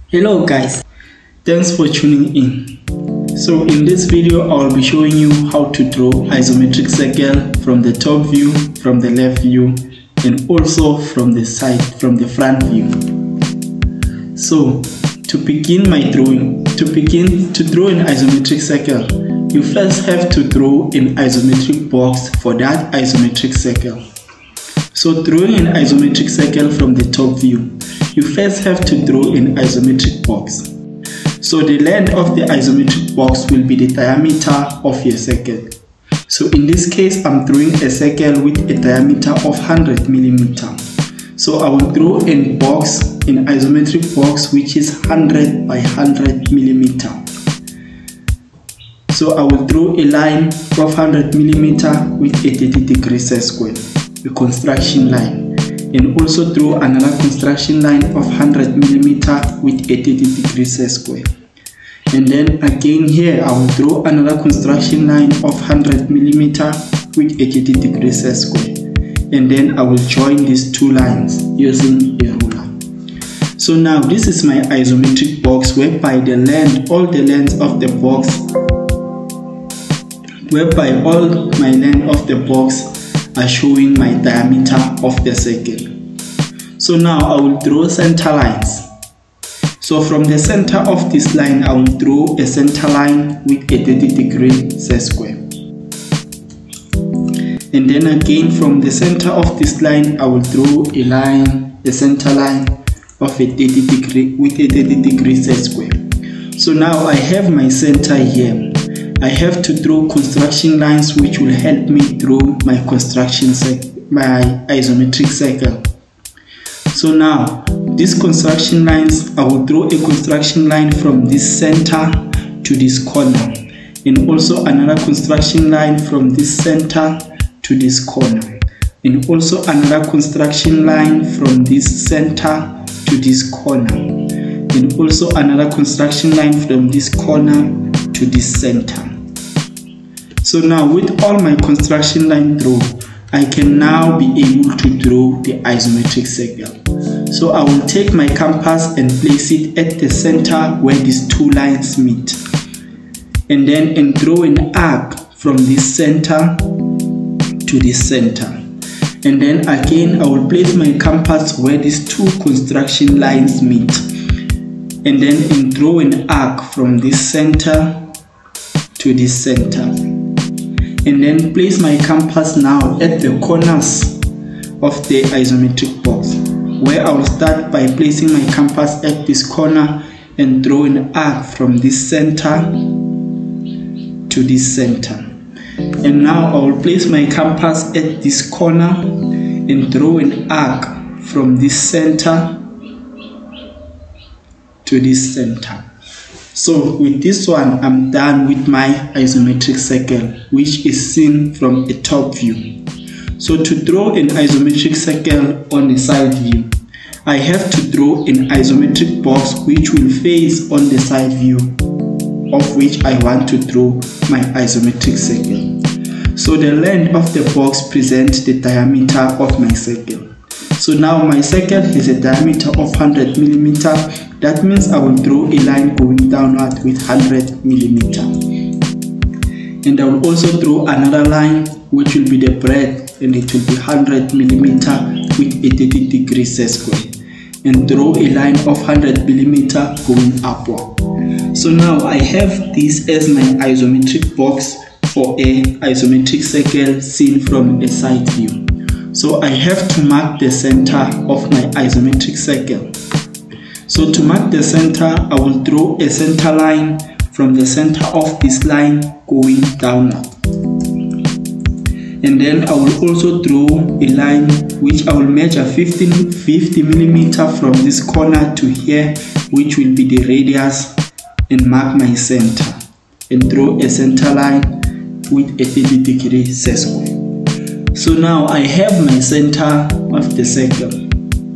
Hello guys, thanks for tuning in. So in this video I'll be showing you how to draw isometric circle from the top view, from the left view, and also from the side, from the front view. So to begin to draw an isometric circle, you first have to draw an isometric box for that isometric circle. So drawing an isometric circle from the top view, you first have to draw an isometric box. So the length of the isometric box will be the diameter of your circle. So in this case, I'm drawing a circle with a diameter of 100 mm. So I will draw an isometric box which is 100 by 100 mm. So I will draw a line of 100 mm with a 30-degree square, a construction line. And also draw another construction line of 100 mm with a 30-degree square. And then again here I will draw another construction line of 100 mm with a 30-degree square. And then I will join these two lines using a ruler. So now this is my isometric box whereby all my length of the box are showing my diameter of the circle. So now I will draw center lines. So from the center of this line I will draw a center line with a 30-degree square. And then again from the center of this line I will draw a center line of a 30-degree square. So now I have my center here. I have to draw construction lines which will help me draw my isometric circle. So now these construction lines, I will draw a construction line from this center to this corner, and also another construction line from this center to this corner, and also another construction line from this center to this corner, and also another construction line from this corner to this center. So now with all my construction line drawn, I can now be able to draw the isometric circle. So I will take my compass and place it at the center where these two lines meet, and then draw an arc from this center to this center. And then again I will place my compass where these two construction lines meet, and then draw an arc from this center to this center, and then place my compass now at the corners of the isometric box, where I will start by placing my compass at this corner and draw an arc from this center to this center. And now I will place my compass at this corner and draw an arc from this center to this center. So with this one, I'm done with my isometric circle, which is seen from a top view. So to draw an isometric circle on a side view, I have to draw an isometric box which will face on the side view of which I want to draw my isometric circle. So the length of the box presents the diameter of my circle. So now my circle has a diameter of 100 mm. That means I will draw a line going downward with 100 mm. And I will also draw another line which will be the breadth, and it will be 100 mm with a 30-degree square. And draw a line of 100 mm going upward. So now I have this as my isometric box for a isometric circle seen from a side view. So I have to mark the center of my isometric circle. So to mark the center, I will draw a center line from the center of this line going downward. And then I will also draw a line which I will measure 50 mm from this corner to here, which will be the radius, and mark my center and draw a center line with a 30-degree square. So now I have my center of the circle.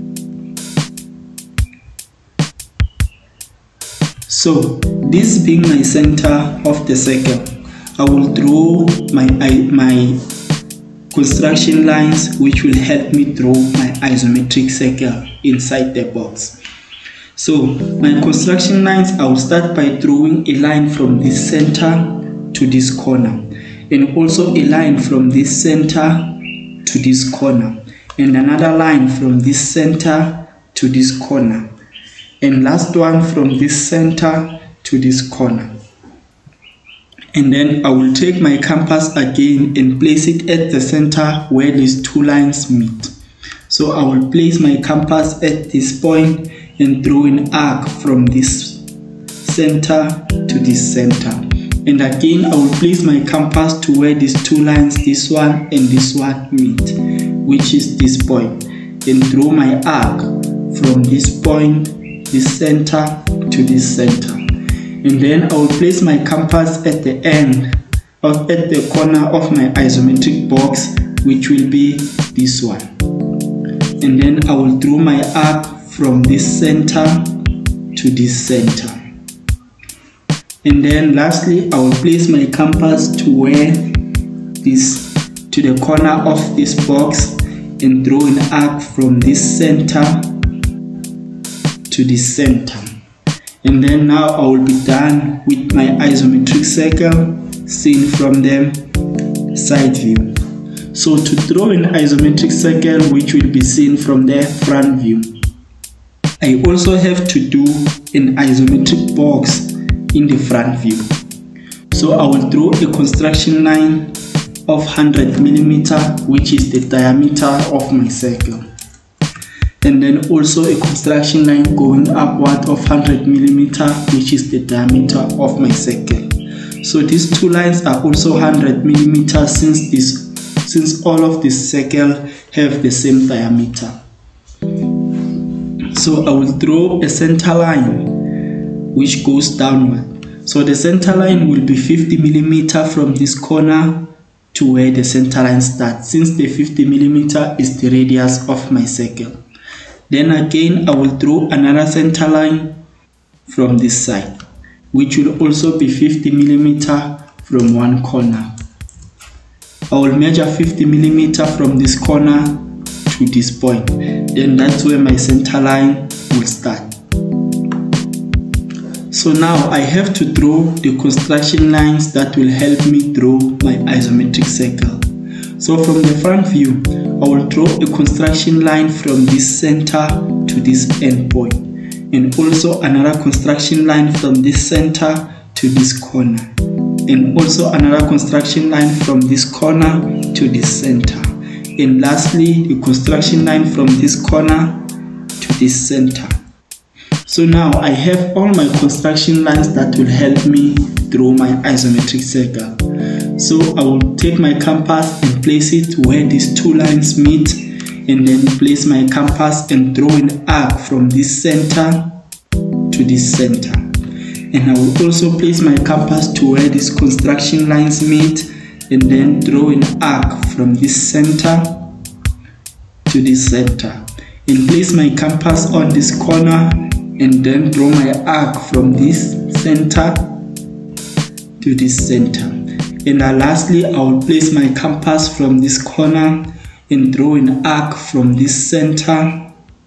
So this being my center of the circle, I will draw my construction lines which will help me draw my isometric circle inside the box. So my construction lines, I will start by drawing a line from this center to this corner, and also a line from this center to this corner, and another line from this center to this corner, and last one from this center to this corner. And then I will take my compass again and place it at the center where these two lines meet. So I will place my compass at this point and draw an arc from this center to this center. And again, I will place my compass to where these two lines, this one and this one meet, which is this point, and draw my arc from this point, this center to this center. And then I will place my compass at the end at the corner of my isometric box, which will be this one. And then I will draw my arc from this center to this center. And then lastly, I will place my compass to the corner of this box and draw an arc from this center to this center. And then now I will be done with my isometric circle seen from the side view. So to draw an isometric circle which will be seen from the front view, I also have to do an isometric box in the front view. So I will draw a construction line of 100 mm, which is the diameter of my circle. And then also a construction line going upward of 100 mm, which is the diameter of my circle. So these two lines are also 100 mm since all of these circles have the same diameter. So I will draw a center line which goes downward. So the center line will be 50 mm from this corner to where the center line starts, since the 50 mm is the radius of my circle. Then again, I will draw another center line from this side, which will also be 50 mm from one corner. I will measure 50 mm from this corner to this point. Then that's where my center line will start. So now I have to draw the construction lines that will help me draw my isometric circle. So from the front view, I will draw a construction line from this center to this end point, and also another construction line from this center to this corner, and also another construction line from this corner to this center, and lastly the construction line from this corner to this center. So now I have all my construction lines that will help me draw my isometric circle. So I will take my compass and place it where these two lines meet, and then place my compass and draw an arc from this center to this center. And I will also place my compass to where these construction lines meet, and then draw an arc from this center to this center, and place my compass on this corner, and then draw my arc from this center to this center. And lastly, I will place my compass from this corner and draw an arc from this center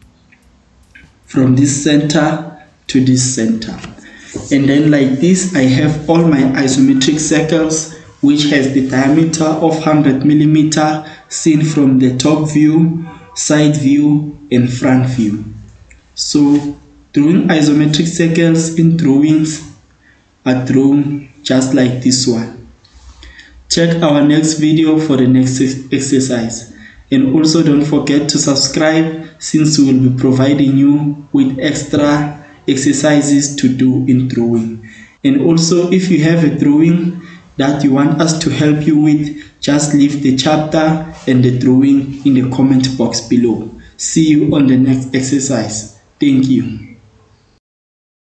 to this center. And then like this, I have all my isometric circles which has the diameter of 100 mm seen from the top view, side view and front view. So drawing isometric circles in drawings are drawn just like this one. Check our next video for the next exercise, and also don't forget to subscribe, since we will be providing you with extra exercises to do in drawing. And also, if you have a drawing that you want us to help you with, just leave the chapter and the drawing in the comment box below. See you on the next exercise. Thank you.